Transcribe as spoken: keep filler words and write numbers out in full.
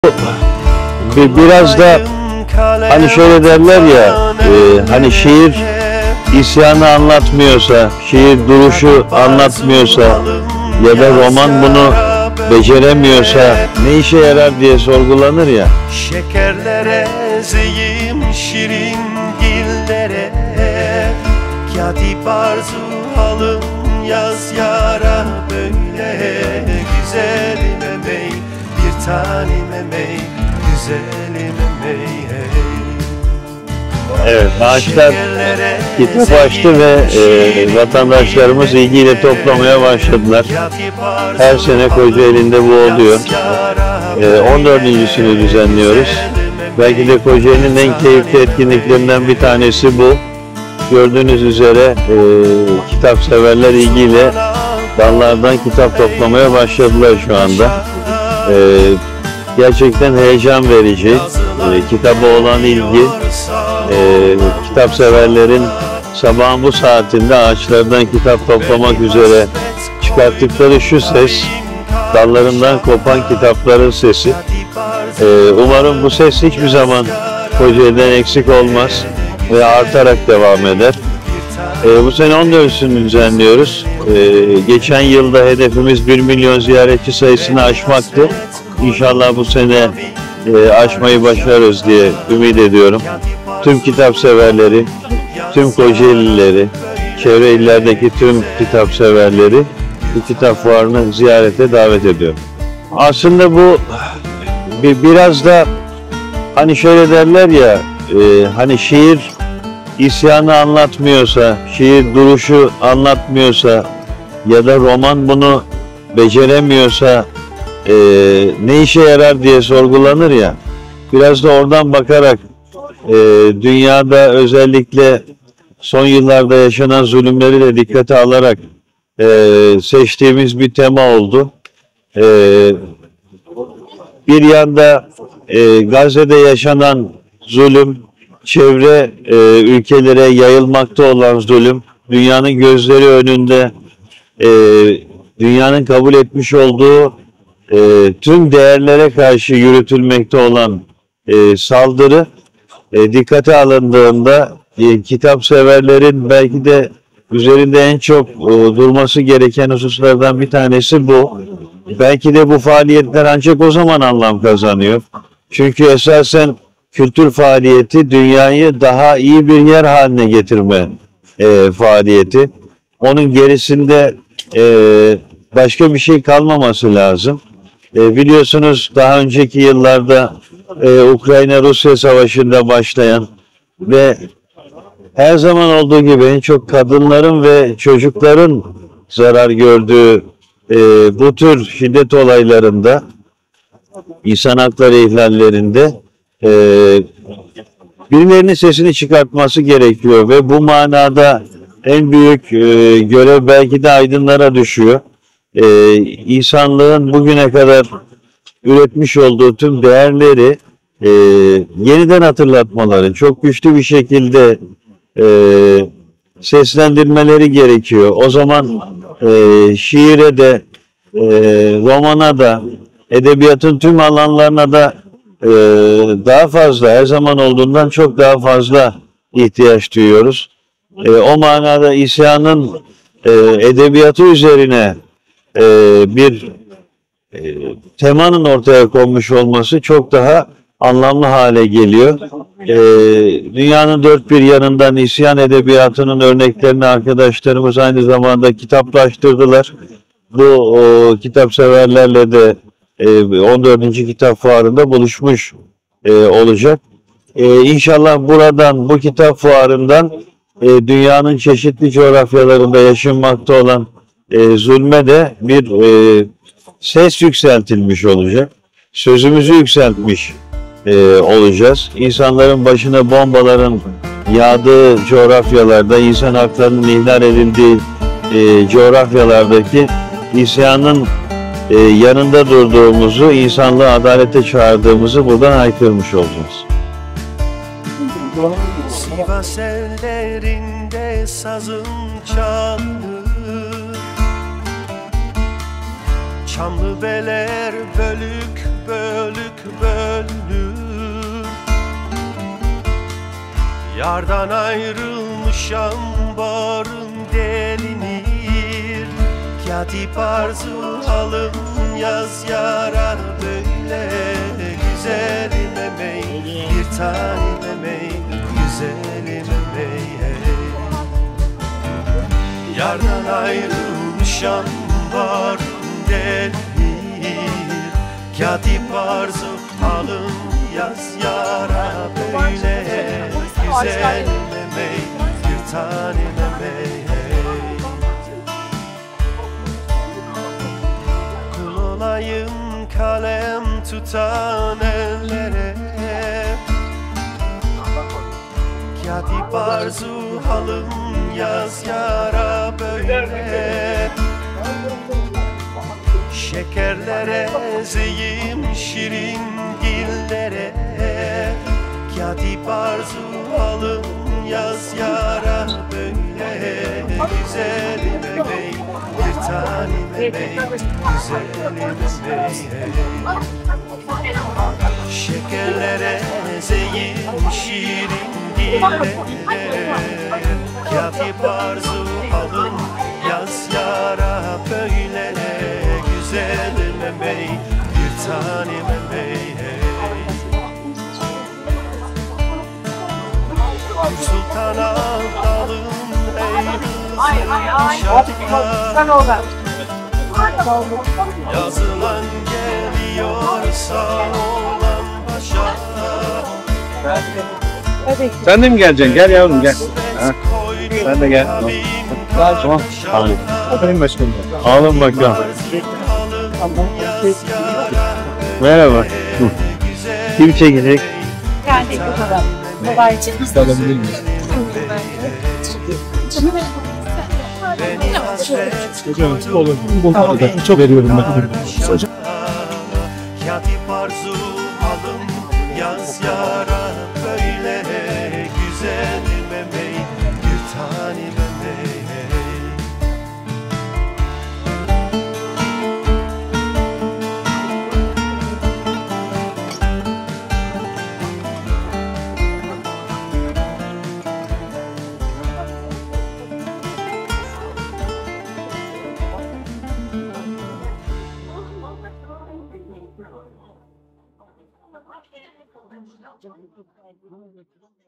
Bir, biraz da hani şöyle derler ya, e, hani şiir isyanı anlatmıyorsa, şiir duruşu anlatmıyorsa ya da roman bunu beceremiyorsa ne işe yarar diye sorgulanır ya. Şekerlere ezeyim şirin dillere, katip arzu alın yaz yara böyle. Güzelim emey, bir tanem emey, güzelim emey hey. Evet, ağaçlar kitap açtı ve e, vatandaşlarımız ilgiyle toplamaya başladılar. Her sene Kocaeli'nde bu oluyor. E, on dördüncüsünü düzenliyoruz. Belki de Kocaeli'nin en keyifli etkinliklerinden bir tanesi bu. Gördüğünüz üzere e, kitap severler ilgiyle dallardan kitap toplamaya başladılar şu anda. E, gerçekten heyecan verici. E, kitaba olan ilgi, e, kitap severlerin sabahın bu saatinde ağaçlardan kitap toplamak üzere çıkarttıkları şu ses, dallarından kopan kitapların sesi. E, umarım bu ses hiçbir zaman Kocaeli'den eksik olmaz ve artarak devam eder. E, bu sene on dördüncüsünü düzenliyoruz. E, geçen yılda hedefimiz bir milyon ziyaretçi sayısını aşmaktı. İnşallah bu sene e, aşmayı başarırız diye ümit ediyorum. Tüm kitap severleri, tüm Kocaelileri, çevre illerdeki tüm kitap severleri bu kitap fuarını ziyarete davet ediyorum. Aslında bu bir, biraz da hani şöyle derler ya, e, hani şiir isyanı anlatmıyorsa, şiir duruşu anlatmıyorsa ya da roman bunu beceremiyorsa e, ne işe yarar diye sorgulanır ya. Biraz da oradan bakarak e, dünyada özellikle son yıllarda yaşanan zulümleri de dikkate alarak e, seçtiğimiz bir tema oldu. E, bir yanda e, Gazze'de yaşanan zulüm, çevre e, ülkelere yayılmakta olan zulüm, dünyanın gözleri önünde e, dünyanın kabul etmiş olduğu e, tüm değerlere karşı yürütülmekte olan e, saldırı e, dikkate alındığında e, kitap severlerin belki de üzerinde en çok e, durması gereken hususlardan bir tanesi bu. Belki de bu faaliyetler ancak o zaman anlam kazanıyor. Çünkü esasen kültür faaliyeti dünyayı daha iyi bir yer haline getirme e, faaliyeti. Onun gerisinde e, başka bir şey kalmaması lazım. E, biliyorsunuz daha önceki yıllarda e, Ukrayna-Rusya savaşında başlayan ve her zaman olduğu gibi en çok kadınların ve çocukların zarar gördüğü e, bu tür şiddet olaylarında, insan hakları ihlallerinde e, birilerinin sesini çıkartması gerekiyor ve bu manada en büyük e, görev belki de aydınlara düşüyor. E, insanlığın bugüne kadar üretmiş olduğu tüm değerleri e, yeniden hatırlatmaları, çok güçlü bir şekilde e, seslendirmeleri gerekiyor. O zaman e, şiire de, e, romana da, edebiyatın tüm alanlarına da e, daha fazla, her zaman olduğundan çok daha fazla ihtiyaç duyuyoruz. E, o manada isyanın e, edebiyatı üzerine e, bir e, temanın ortaya konmuş olması çok daha anlamlı hale geliyor. E, dünyanın dört bir yanından isyan edebiyatının örneklerini arkadaşlarımız aynı zamanda kitaplaştırdılar. Bu o, kitap severlerle de e, on dördüncü kitap fuarında buluşmuş e, olacak. E, İnşallah buradan, bu kitap fuarından e, dünyanın çeşitli coğrafyalarında yaşanmakta olan e, zulme de bir e, ses yükseltilmiş olacak. Sözümüzü yükseltmiş e, olacağız. İnsanların başına bombaların yağdığı coğrafyalarda, insan haklarının ihlal edildiği e, coğrafyalardaki isyanın e, yanında durduğumuzu, insanlığı adalete çağırdığımızı buradan haykırmış olacağız. Sivas ellerinde sazın çalır, Çamlıbeler bölük bölük bölünür. Yardan ayrılmışam barın delinir. Katip arzu alım yaz yara böyle. Güzelim emey bir tanem emey, güzelim emey hey. Yardan ayrılmışam barın delinir. Katip arzu alım yaz yara böyle. Güzelim emey bir tanem emey hey. Kul olayım kalem tutan ellere. Katip arzu halım yaz yara böyle. Şekerlere ezeyim şirin dillere. Katip arzu halım yaz yara böyle. Güzelim emey bir tanem emey, güzelim emey hey. Şekerlere ezeyim şirin dillere. Katip arzu alın yaz yara böyle. Güzelim emey bir tanem emey hey. Sultana alın ey şarkılar. Yazılan geliyor sağ olan başa. Sen de mi geleceksin? Gel yavrum gel. Ha. Sen de gel. Tamam. Alın. Benim başkanım. Alın bakalım. Merhaba. Kim çekecek? Kendi fotoğraf. Kolayca. İsteyebilir miyiz? Hocam olur. Tamam. Çok veriyorum ben. Hocam. Katip arzu alım yaz yara böyle. Güzelim emey bir tanem emey hey. Thank you.